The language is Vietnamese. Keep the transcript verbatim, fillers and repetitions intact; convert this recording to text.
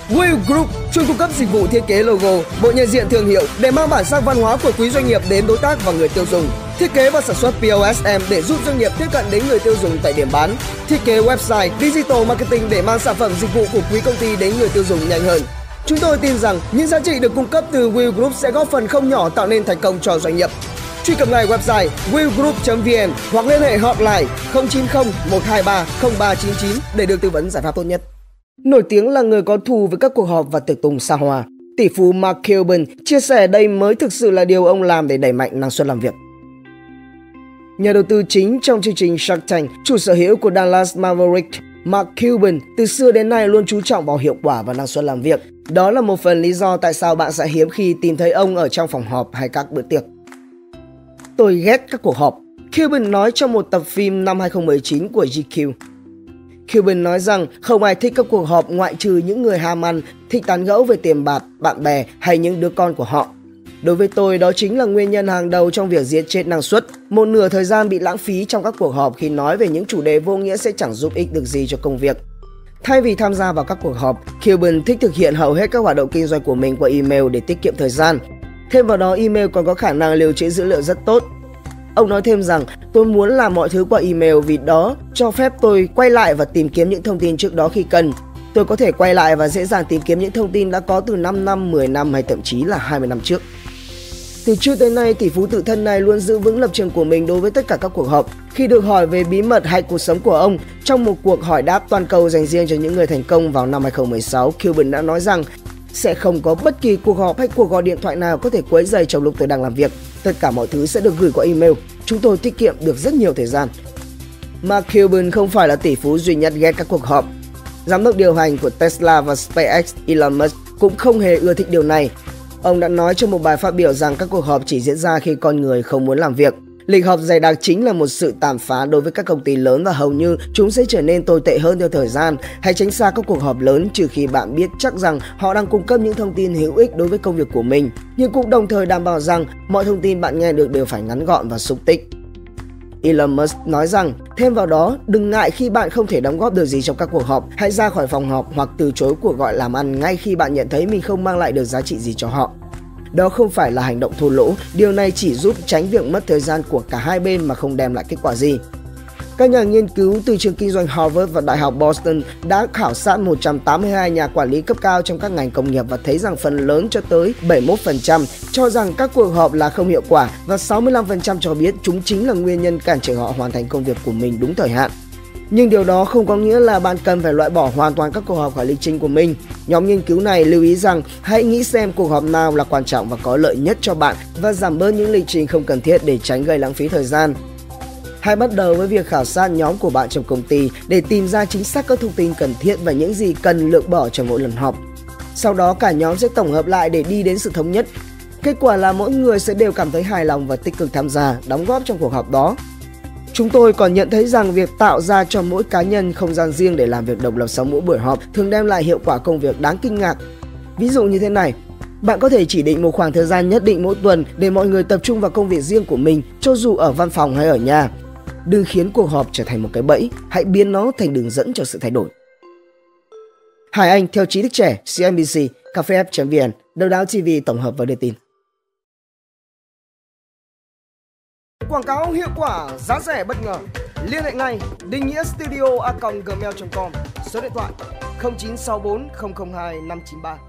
Will Group chuyên cung cấp dịch vụ thiết kế logo, bộ nhận diện thương hiệu để mang bản sắc văn hóa của quý doanh nghiệp đến đối tác và người tiêu dùng. Thiết kế và sản xuất pê ô ét em để giúp doanh nghiệp tiếp cận đến người tiêu dùng tại điểm bán. Thiết kế website, digital marketing để mang sản phẩm dịch vụ của quý công ty đến người tiêu dùng nhanh hơn. Chúng tôi tin rằng những giá trị được cung cấp từ Will Group sẽ góp phần không nhỏ tạo nên thành công cho doanh nghiệp. Truy cập ngay website will group chấm vn hoặc liên hệ hotline không chín không một hai ba không ba chín chín để được tư vấn giải pháp tốt nhất. Nổi tiếng là người có thù với các cuộc họp và tiệc tùng xa hoa, tỷ phú Mark Cuban chia sẻ đây mới thực sự là điều ông làm để đẩy mạnh năng suất làm việc. Nhà đầu tư chính trong chương trình Shark Tank, chủ sở hữu của Dallas Mavericks, Mark Cuban từ xưa đến nay luôn chú trọng vào hiệu quả và năng suất làm việc. Đó là một phần lý do tại sao bạn sẽ hiếm khi tìm thấy ông ở trong phòng họp hay các bữa tiệc. Tôi ghét các cuộc họp, Cuban nói trong một tập phim năm hai không một chín của giê quy. Cuban nói rằng không ai thích các cuộc họp ngoại trừ những người ham ăn, thích tán gẫu về tiền bạc, bạn bè hay những đứa con của họ. Đối với tôi, đó chính là nguyên nhân hàng đầu trong việc giết chết năng suất. Một nửa thời gian bị lãng phí trong các cuộc họp khi nói về những chủ đề vô nghĩa sẽ chẳng giúp ích được gì cho công việc. Thay vì tham gia vào các cuộc họp, Cuban thích thực hiện hầu hết các hoạt động kinh doanh của mình qua email để tiết kiệm thời gian. Thêm vào đó, email còn có khả năng lưu trữ dữ liệu rất tốt. Ông nói thêm rằng, tôi muốn làm mọi thứ qua email vì đó cho phép tôi quay lại và tìm kiếm những thông tin trước đó khi cần. Tôi có thể quay lại và dễ dàng tìm kiếm những thông tin đã có từ năm năm, mười năm hay thậm chí là hai mươi năm trước. Từ trước tới nay, tỷ phú tự thân này luôn giữ vững lập trường của mình đối với tất cả các cuộc họp. Khi được hỏi về bí mật hay cuộc sống của ông trong một cuộc hỏi đáp toàn cầu dành riêng cho những người thành công vào năm hai không một sáu, Cuban đã nói rằng sẽ không có bất kỳ cuộc họp hay cuộc gọi điện thoại nào có thể quấy rầy trong lúc tôi đang làm việc. Tất cả mọi thứ sẽ được gửi qua email. Chúng tôi tiết kiệm được rất nhiều thời gian. Mark Cuban không phải là tỷ phú duy nhất ghét các cuộc họp. Giám đốc điều hành của Tesla và SpaceX Elon Musk cũng không hề ưa thích điều này. Ông đã nói trong một bài phát biểu rằng các cuộc họp chỉ diễn ra khi con người không muốn làm việc. Lịch họp dày đặc chính là một sự tàn phá đối với các công ty lớn và hầu như chúng sẽ trở nên tồi tệ hơn theo thời gian. Hãy tránh xa các cuộc họp lớn trừ khi bạn biết chắc rằng họ đang cung cấp những thông tin hữu ích đối với công việc của mình, nhưng cũng đồng thời đảm bảo rằng mọi thông tin bạn nghe được đều phải ngắn gọn và xúc tích. Elon Musk nói rằng, thêm vào đó, đừng ngại khi bạn không thể đóng góp được gì trong các cuộc họp, hãy ra khỏi phòng họp hoặc từ chối cuộc gọi làm ăn ngay khi bạn nhận thấy mình không mang lại được giá trị gì cho họ. Đó không phải là hành động thua lỗ, điều này chỉ giúp tránh việc mất thời gian của cả hai bên mà không đem lại kết quả gì. Các nhà nghiên cứu từ trường kinh doanh Harvard và Đại học Boston đã khảo sát một trăm tám mươi hai nhà quản lý cấp cao trong các ngành công nghiệp và thấy rằng phần lớn cho tới bảy mươi mốt phần trăm cho rằng các cuộc họp là không hiệu quả và sáu mươi lăm phần trăm cho biết chúng chính là nguyên nhân cản trở họ hoàn thành công việc của mình đúng thời hạn. Nhưng điều đó không có nghĩa là bạn cần phải loại bỏ hoàn toàn các cuộc họp khỏi lịch trình của mình. Nhóm nghiên cứu này lưu ý rằng hãy nghĩ xem cuộc họp nào là quan trọng và có lợi nhất cho bạn và giảm bớt những lịch trình không cần thiết để tránh gây lãng phí thời gian. Hãy bắt đầu với việc khảo sát nhóm của bạn trong công ty để tìm ra chính xác các thông tin cần thiết và những gì cần lược bỏ trong mỗi lần họp. Sau đó cả nhóm sẽ tổng hợp lại để đi đến sự thống nhất. Kết quả là mỗi người sẽ đều cảm thấy hài lòng và tích cực tham gia, đóng góp trong cuộc họp đó. Chúng tôi còn nhận thấy rằng việc tạo ra cho mỗi cá nhân không gian riêng để làm việc độc lập sau mỗi buổi họp thường đem lại hiệu quả công việc đáng kinh ngạc. Ví dụ như thế này, bạn có thể chỉ định một khoảng thời gian nhất định mỗi tuần để mọi người tập trung vào công việc riêng của mình, cho dù ở văn phòng hay ở nhà. Đừng khiến cuộc họp trở thành một cái bẫy, hãy biến nó thành đường dẫn cho sự thay đổi. Hải Anh theo trí thức trẻ, xê en bê xê, cafef chấm vn, Đầu Đáo ti vi tổng hợp và đưa tin. Quảng cáo hiệu quả, giá rẻ bất ngờ. Liên hệ ngay định nghĩa studio a còng gmail chấm com, số điện thoại không chín sáu bốn không không hai năm chín ba.